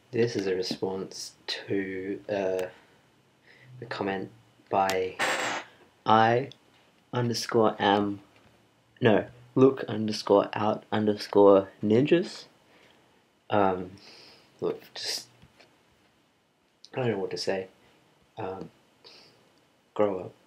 This is a response to a comment by I underscore am no look underscore out underscore ninjas. Look, just I don't know what to say. Grow up.